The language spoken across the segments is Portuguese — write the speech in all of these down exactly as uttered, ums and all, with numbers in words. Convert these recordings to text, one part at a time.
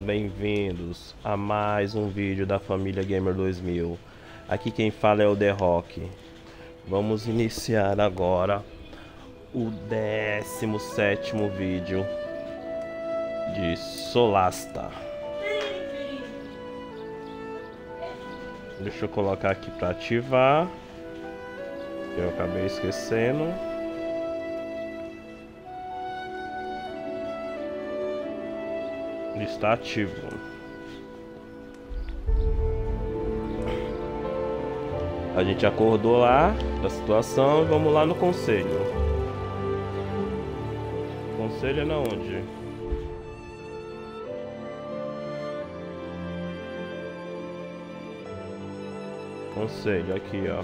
bem-vindos a mais um vídeo da família Gamer dois mil. Aqui quem fala é o The Rock. Vamos iniciar agora o décimo sétimo vídeo de Solasta. Deixa eu colocar aqui para ativar, que eu acabei esquecendo. Está ativo. A gente acordou lá da situação e vamos lá no conselho. Conselho é na onde? Conselho aqui, ó.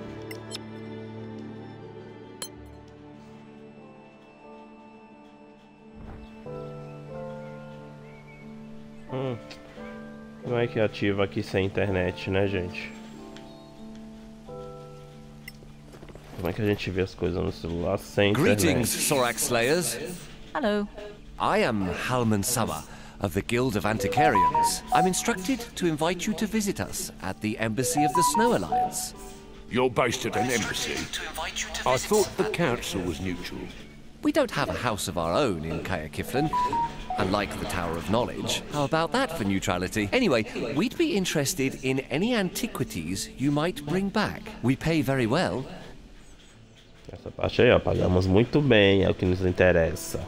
Hum, como é que ativa aqui sem internet, né, gente? Como é que a gente vê as coisas no celular sem internet? Greetings, Sorak Slayers. Hello. I am Halman Summer of the Guild of Antiquarians. I'm instructed to invite you to visit us at the Embassy of the Snow Alliance. You're based at an embassy? I thought the council was neutral. We don't have a house of our own in Kaya Kiflin, unlike the Tower of Knowledge. How about that for neutrality? Anyway, we'd be interested in any antiquities you might bring back. We pay very well. Essa parte aí, ó, pagamos muito bem, é o que nos interessa.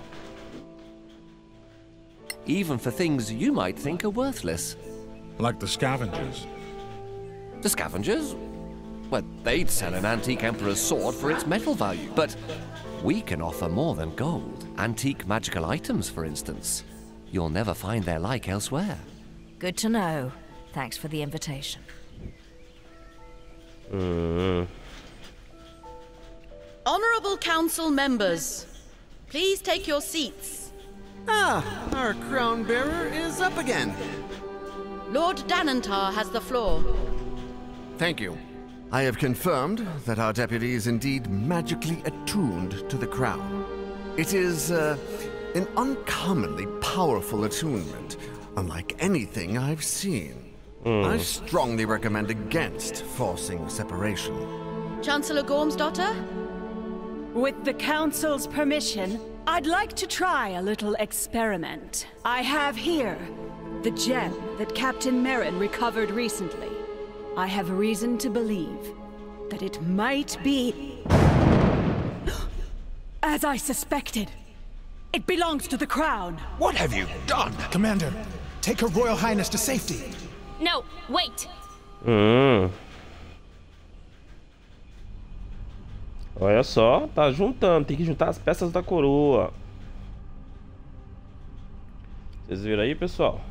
Even for things you might think are worthless. Like the scavengers? The scavengers? Well, they'd sell an antique emperor's sword for its metal value, but we can offer more than gold. Antique magical items, for instance. You'll never find their like elsewhere. Good to know. Thanks for the invitation. Hum. Honorable Council members, please take your seats. Ah, our crown bearer is up again. Lord Danantar has the floor. Thank you. I have confirmed that our deputy is indeed magically attuned to the crown. It is uh, an uncommonly powerful attunement, unlike anything I've seen. Mm. I strongly recommend against forcing separation. Chancellor Gormsdotter? With the Council's permission, I'd like to try a little experiment. I have here the gem that Captain Merrin recovered recently. I have reason to believe that it might be... as I suspected. It belongs to the crown. What have you done? Commander, take Her Royal Highness to safety. No, wait. Hum. Olha só, tá juntando, tem que juntar as peças da coroa. Vocês viram aí, pessoal?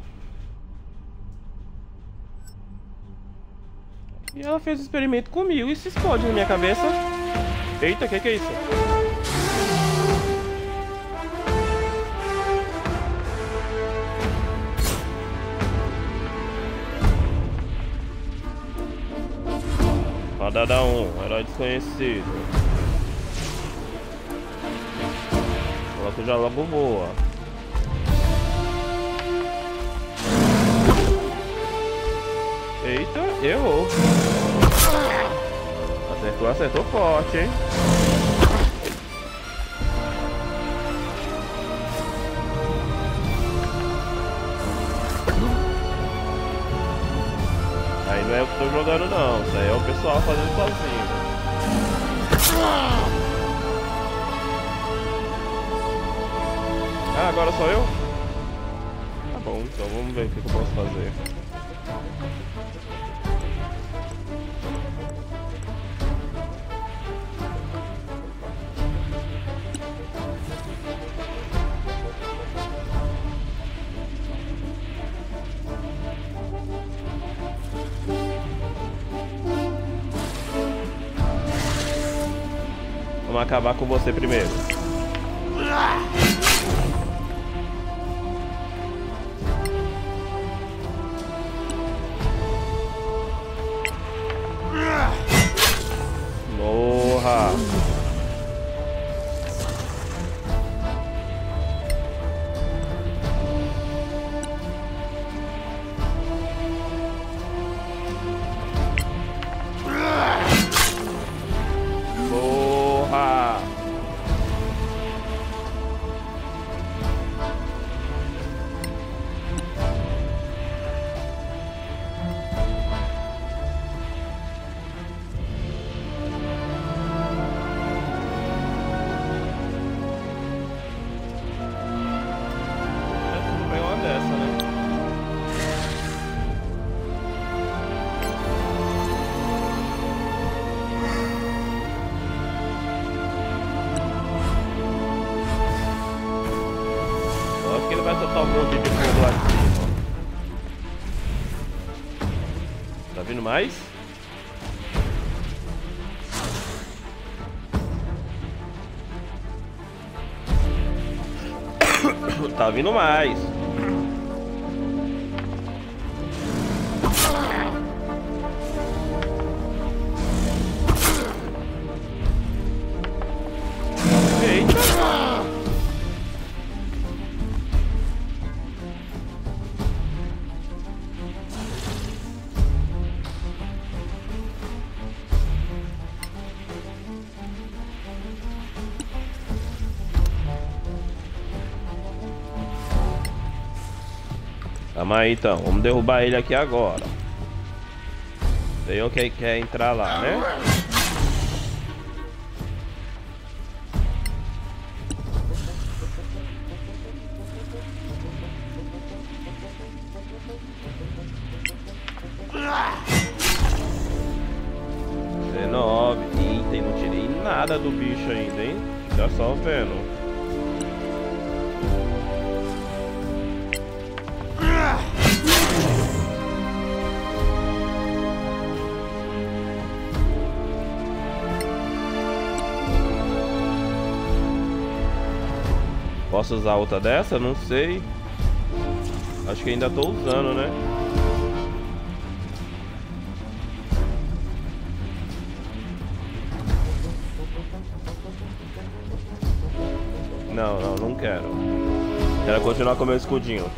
E ela fez o experimento comigo e se explode na minha cabeça. Eita, o que, que é isso? Rodada um, herói desconhecido. Coloca já logo boa. Eita, errou. Acertou, acertou forte, hein? Aí não é eu que tô jogando não, isso aí é o pessoal fazendo sozinho. Ah, agora sou eu? Tá bom, então vamos ver o que eu posso fazer. Vamos acabar com você primeiro. Morra! vindo mais? Tá vindo mais. Calma aí então, vamos derrubar ele aqui agora. Tem um que quer entrar lá, né? dezenove. Eita, não tirei nada do bicho ainda, hein? Tá só vendo. Posso usar outra dessa? Não sei. Acho que ainda tô usando, né? Não, não, não quero. Quero continuar com o meu escudinho.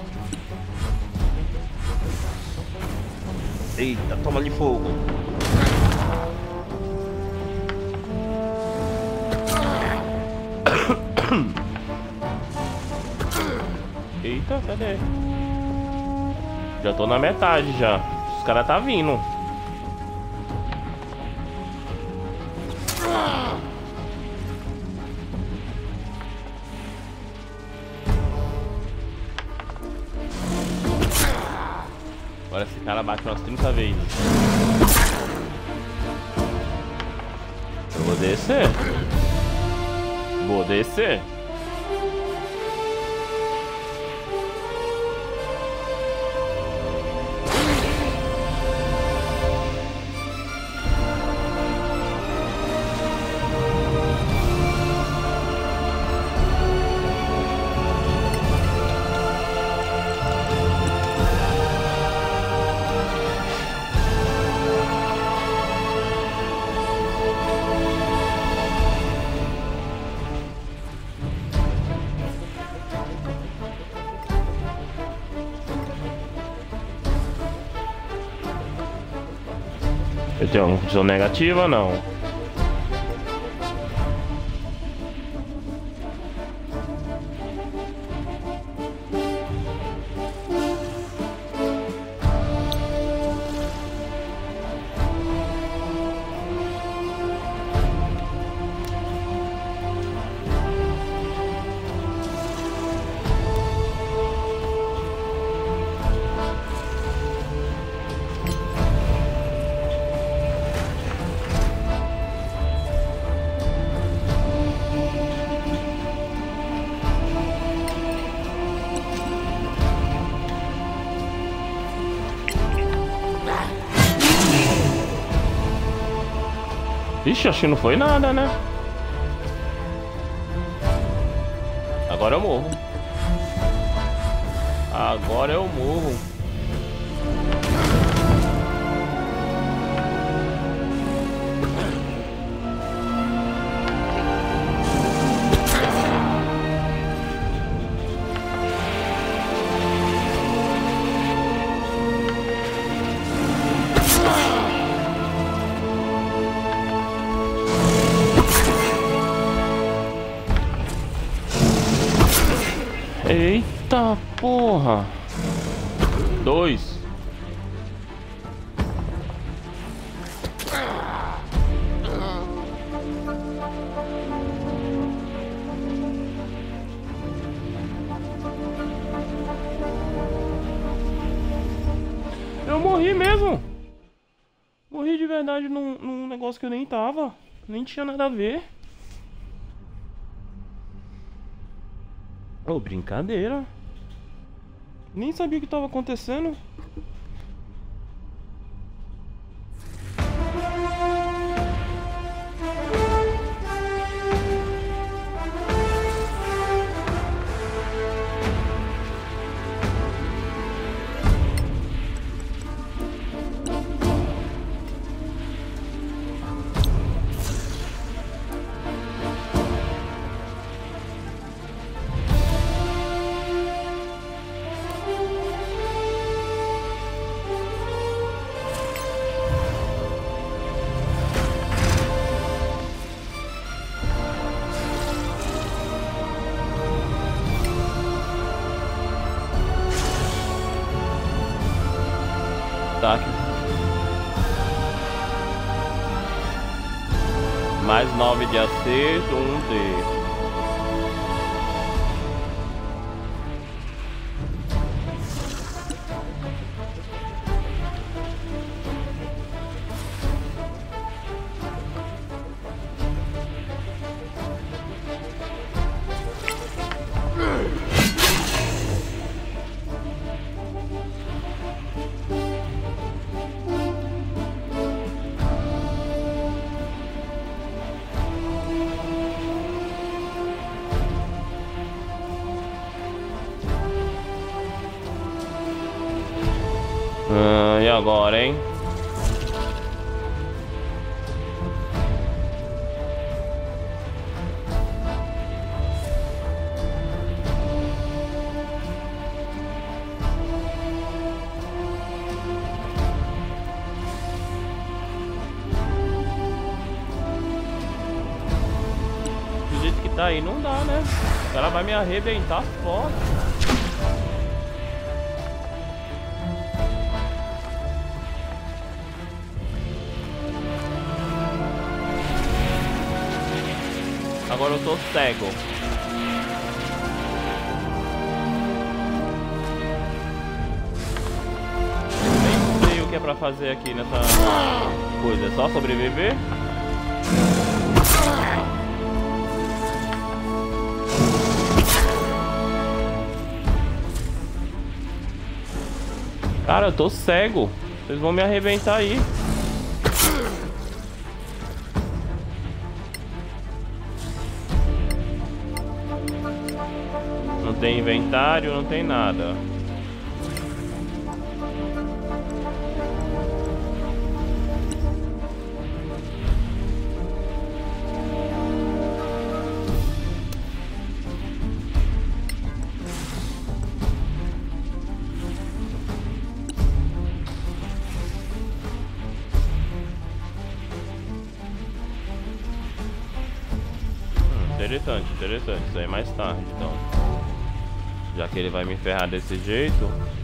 Eita, toma ali fogo. Eita, cadê? Já tô na metade já. Os caras tá vindo. Agora esse cara bate umas trinta vezes. Eu vou descer. Vou descer. Eu tenho uma conclusão negativa ou não? Ixi, acho que não foi nada, né? Agora eu morro. Agora eu morro. Eita porra! Dois. Eu morri mesmo. Morri de verdade num, num negócio que eu nem tava. Nem tinha nada a ver. Oh, brincadeira. Nem sabia o que estava acontecendo. ataque. Mais nove de acerto, um D. Ah, e agora, hein? Do jeito que tá aí, não dá, né? O cara vai me arrebentar forte. Agora eu tô cego. Nem sei o que é pra fazer aqui nessa coisa. É só sobreviver? Cara, eu tô cego. Vocês vão me arrebentar aí. Não tem inventário, não tem nada. Hum, interessante, interessante. Isso aí mais tarde, então. Já que ele vai me ferrar desse jeito.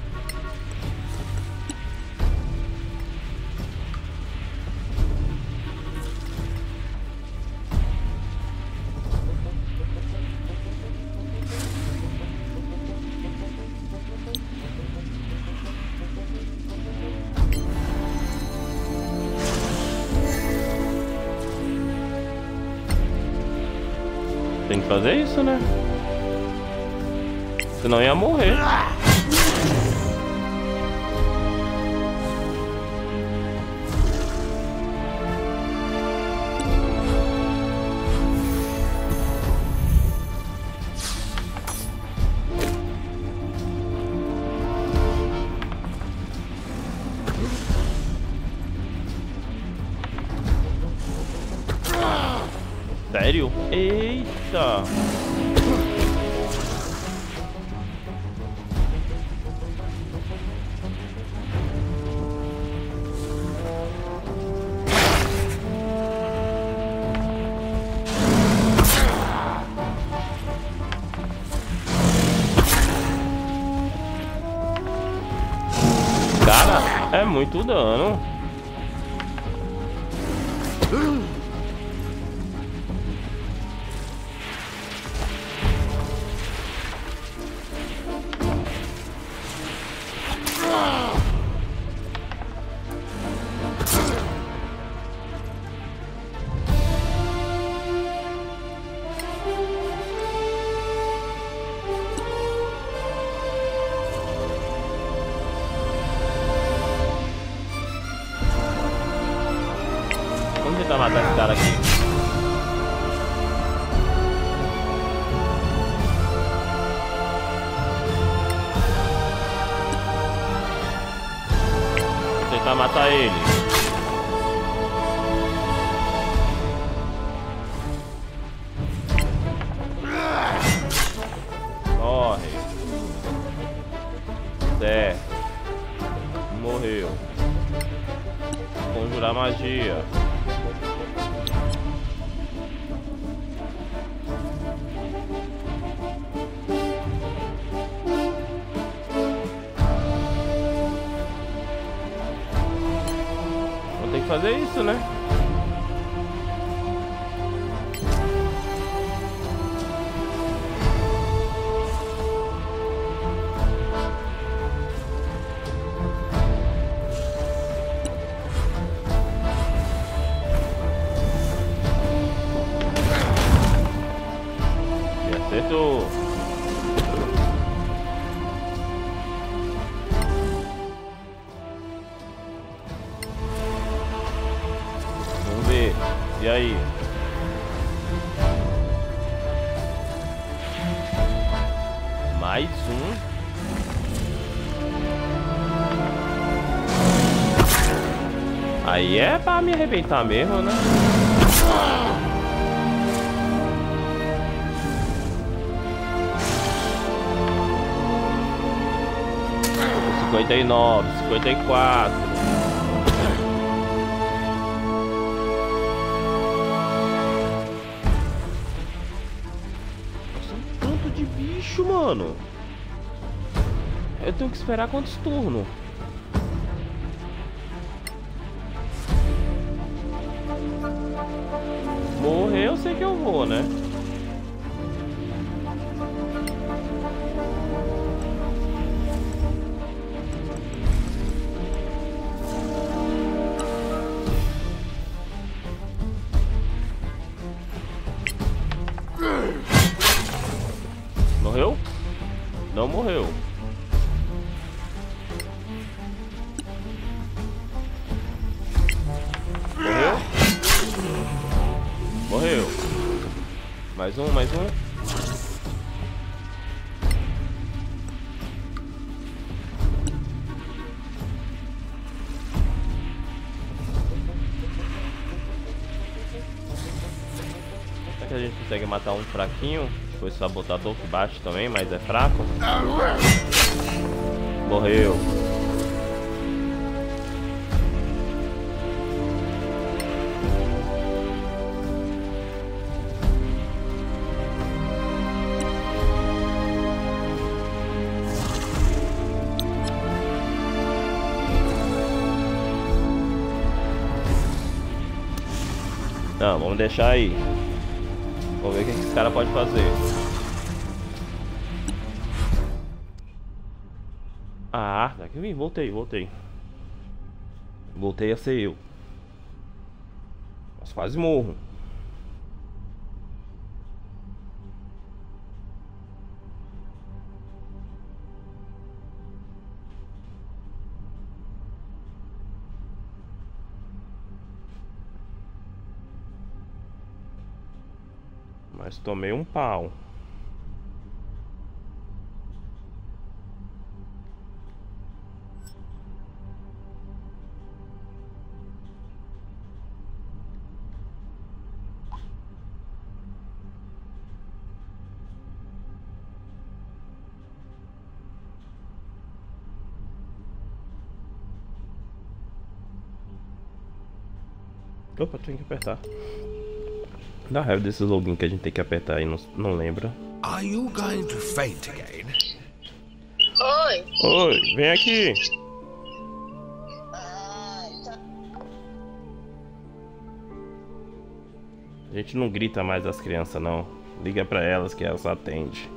Tem que fazer isso, né? Senão ia morrer. Sério? Eita! Cara, é muito dano. Vamos tentar matar esse cara aqui. Vou tentar matar ele. Corre. Certo. Morreu. Conjurar magia. que fazer isso, né? E acertou. E aí? Mais um. Aí é pra me arrebentar mesmo, né? cinquenta e nove, cinquenta e quatro. Mano, eu tenho que esperar quantos turnos? Morrer eu sei que eu vou, né? Morreu? Não morreu. Morreu? Morreu. Mais um, mais um. Será que a gente consegue matar um fraquinho? Foi sabotador por baixo também, mas é fraco. Morreu. Não, vamos deixar aí. Vamos ver o que esse cara pode fazer. Ah, daqui eu vim, voltei, voltei. Voltei a ser eu. Mas quase morro. Mas tomei um pau. Opa, tem que apertar. Dá raiva desses login que a gente tem que apertar e não, não lembra. Are you going to faint again? Oi. Oi, vem aqui. A gente não grita mais as crianças, não. Liga pra elas que elas atendem.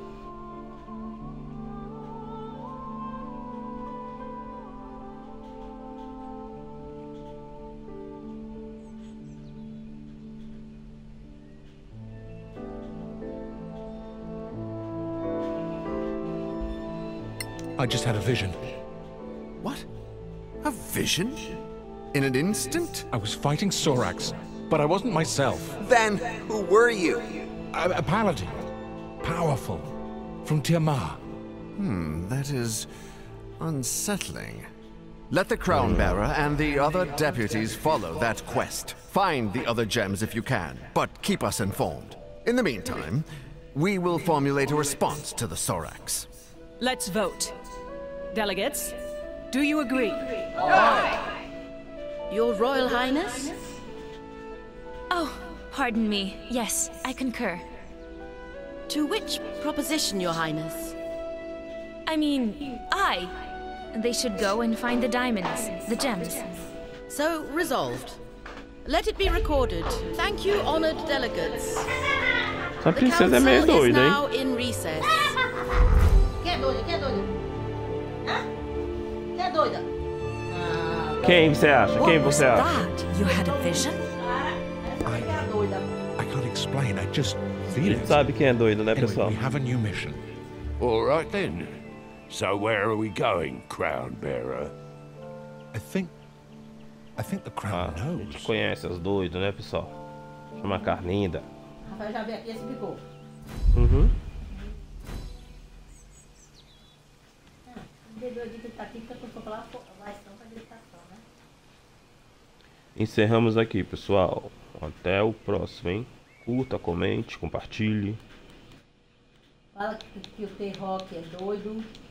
I just had a vision. What? A vision? In an instant? I was fighting Sorax, but I wasn't myself. Then, who were you? A, a paladin. Powerful. From Tiamat. Hmm, that is unsettling. Let the Crown Bearer and the other deputies follow that quest. Find the other gems if you can, but keep us informed. In the meantime, we will formulate a response to the Sorax. Let's vote. Delegates, do you agree? Your Royal Highness? Oh, pardon me. Yes, I concur. To which proposition, Your Highness? I mean, I. They should go and find the diamonds, the gems. So, resolved. Let it be recorded. Thank you, honored delegates. Essa princesa é meio doida, hein? Now in recess. Quem é doida? Quem é doida? Hã? Quem é doida? Quem você acha? Quem What was você acha? that? You had a vision? I can't explain, I just feel it. Sabe quem é doido, né, Anyway, pessoal? we have a new mission. All right then. So where are we going, Crown Bearer? I think... I think the crown Ah, a gente knows. conhece as doidas, né, pessoal? Chama Carlinda. Rafael já veio aqui e explicou. Uhum. Encerramos aqui, pessoal. Até o próximo, hein? Curta, comente, compartilhe. Fala que, que o T-Rock é doido.